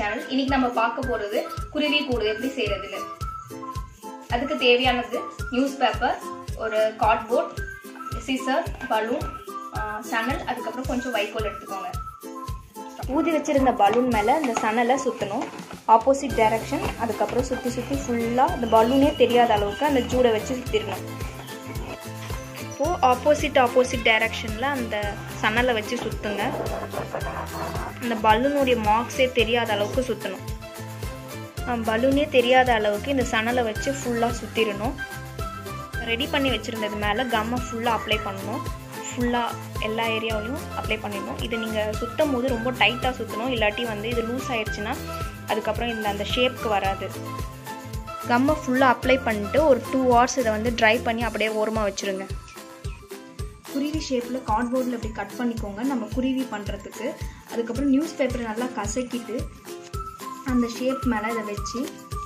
Channel. இன்னைக்கு நம்ம பார்க்க போறது குருவி கூடு எப்படி செய்யறதுன்னு. அதுக்கு தேவையானது நியூஸ் பேப்பர், ஒரு கார்ட்போர்ட், சிசர், பலூன், சணல், அதுக்கப்புறம் கொஞ்சம் வைக்கோல் எடுத்துக்கோங்க. ஊதி வச்சிருந்த பலூன் மேலே இந்த சணலை சுற்றணும், ஆப்போசிட் டைரக்ஷன். அதுக்கப்புறம் சுற்றி சுற்றி ஃபுல்லாக அந்த பலூனே தெரியாத அளவுக்கு அந்த ஜூடை வச்சு சுற்றிடணும். இப்போது ஆப்போசிட் டைரக்ஷனில் அந்த சணலை வச்சு சுற்றுங்க. அந்த பலூனுடைய மார்க்ஸே தெரியாத அளவுக்கு சுற்றணும். பலூனே தெரியாத அளவுக்கு இந்த சணலை வச்சு ஃபுல்லாக சுற்றிடணும். ரெடி பண்ணி வச்சுருந்தது மேலே கம்மை ஃபுல்லாக அப்ளை பண்ணணும். ஃபுல்லாக எல்லா ஏரியாவிலையும் அப்ளை பண்ணிடணும். இதை நீங்கள் சுற்றும் போது ரொம்ப டைட்டாக சுற்றணும், இல்லாட்டி இது லூஸ் ஆயிடுச்சுன்னா அதுக்கப்புறம் அந்த ஷேப்க்கு வராது. கம்மை ஃபுல்லாக அப்ளை பண்ணிட்டு ஒரு 2 hours இதை ட்ரை பண்ணி அப்படியே ஓரமாக வச்சுருங்க. குருவி ஷேப்பில் கார்ட்போர்டில் இப்படி கட் பண்ணிக்கோங்க நம்ம குருவி பண்ணுறதுக்கு. அதுக்கப்புறம் நியூஸ் பேப்பரை நல்லா கசக்கிட்டு அந்த ஷேப் மேலே இதை வச்சு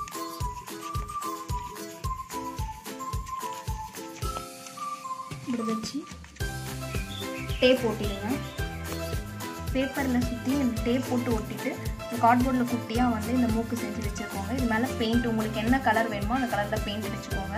இப்படி வச்சு டேப் ஒட்டிடுங்க. பேப்பரில் சுற்றி இந்த டேப் போட்டு ஒட்டிட்டு கார்ட்போர்டில் குட்டியாக இந்த மூக்கு செஞ்சு வச்சுருக்கோங்க. இது மேலே பெயிண்ட் உங்களுக்கு என்ன கலர் வேணுமோ அந்த கலரில் பெயிண்ட் அடிச்சுக்கோங்க.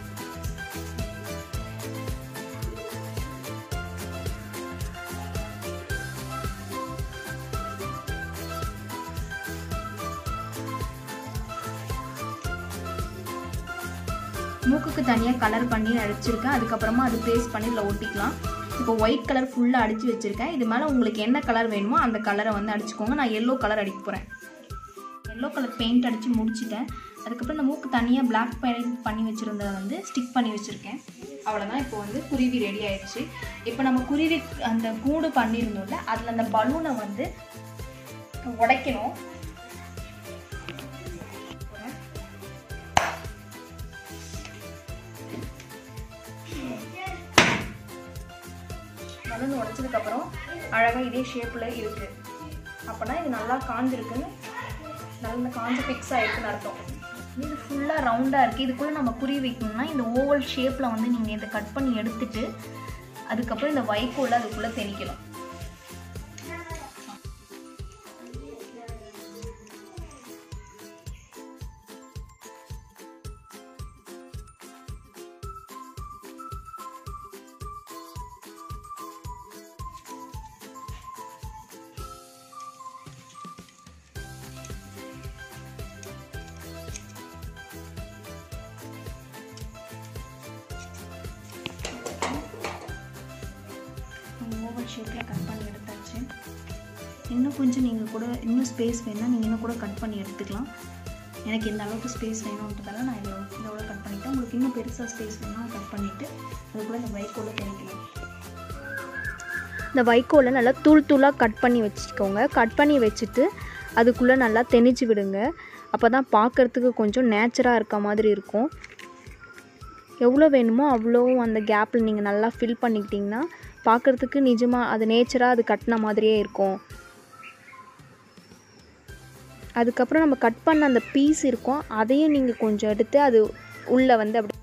மூக்குக்கு தனியாக கலர் பண்ணி அடிச்சிருக்கேன். அதுக்கப்புறமா அது பேஸ்ட் பண்ணி இதில் ஒட்டிக்கலாம். இப்போ ஒயிட் கலர் ஃபுல்லாக அடித்து வச்சுருக்கேன். இது மேலே உங்களுக்கு என்ன கலர் வேணுமோ அந்த கலரை அடிச்சுக்கோங்க. நான் எல்லோ கலர் அடிக்க போகிறேன். எல்லோ கலர் பெயிண்ட் அடித்து முடிச்சிட்டேன். அதுக்கப்புறம் இந்த மூக்கு தனியாக பிளாக் பெயிண்ட் பண்ணி வச்சுருந்ததை ஸ்டிக் பண்ணி வச்சுருக்கேன். அவ்வளோதான். இப்போ குருவி ரெடி ஆயிடுச்சு. இப்போ நம்ம குருவி அந்த கூடு பண்ணியிருந்தோம்ல, அதில் அந்த பலூனை உடைக்கணும். பலூன் உடைச்சதுக்கப்புறம் அழகாக இதே ஷேப்பில் இருக்குது. அப்போனா இது நல்லா காஞ்சிருக்குன்னு, நல்லா காஞ்சி ஃபிக்ஸ் ஆகிருக்குன்னு அர்த்தம். இது ஃபுல்லாக ரவுண்டாக இருக்குது. இதுக்குள்ளே நம்ம குருவி வைக்கணும்னா இந்த ஓவல் ஷேப்பில் நீங்கள் இதை கட் பண்ணி எடுத்துட்டு அதுக்கப்புறம் இந்த வைக்கோலை அதுக்குள்ளே திணிக்கணும். ஓவல் ஷேப்பில் கட் பண்ணி எடுத்தாச்சு. இன்னும் கொஞ்சம் நீங்கள் கூட இன்னும் ஸ்பேஸ் வேணும்னா நீங்கள் இன்னும் கூட கட் பண்ணி எடுத்துக்கலாம். எனக்கு இந்த அளவுக்கு ஸ்பேஸ் வேணுன்றதால நான் இதோட கட் பண்ணிவிட்டேன். உங்களுக்கு இன்னும் பெருசாக ஸ்பேஸ் வேணும்னா கட் பண்ணிவிட்டு அதுக்குள்ளே இந்த வைக்கோலை திணிக்கலாம். இந்த வைக்கோலை நல்லா தூளாக கட் பண்ணி வச்சுக்கோங்க. கட் பண்ணி வச்சுட்டு அதுக்குள்ளே நல்லா திணிச்சு விடுங்க. அப்போ தான் பார்க்குறதுக்கு கொஞ்சம் நேச்சராக இருக்க மாதிரி இருக்கும். எவ்வளோ வேணுமோ அவ்வளோ அந்த கேப்பில் நீங்கள் நல்லா ஃபில் பண்ணிக்கிட்டிங்கன்னா பார்க்குறதுக்கு நிஜமாக அது நேச்சராக அது கட்டின மாதிரியே இருக்கும். அதுக்கப்புறம் நம்ம கட் பண்ண அந்த பீஸ் இருக்கும், அதையும் நீங்கள் கொஞ்சம் எடுத்து அது உள்ளே அப்படி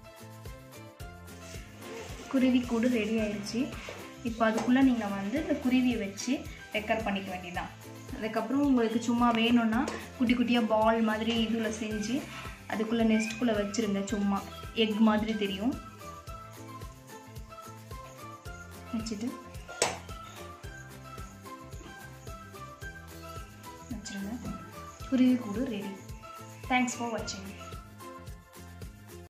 குருவி கூடு ரெடி ஆயிடுச்சு. இப்போ அதுக்குள்ளே நீங்கள் இந்த குருவியை வச்சு டெக்கர் பண்ணிக்க வேண்டியதான். அதுக்கப்புறம் உங்களுக்கு சும்மா வேணும்னா குட்டி குட்டியாக பால் மாதிரி இதில் செஞ்சு அதுக்குள்ளே நெஸ்ட்டுக்குள்ளே வச்சுருங்க. சும்மா எக் மாதிரி தெரியும். வச்சுட்டு வச்சுருங்க. குருவி கூடு ரெடி. தேங்க்ஸ் ஃபார் வாட்சிங்.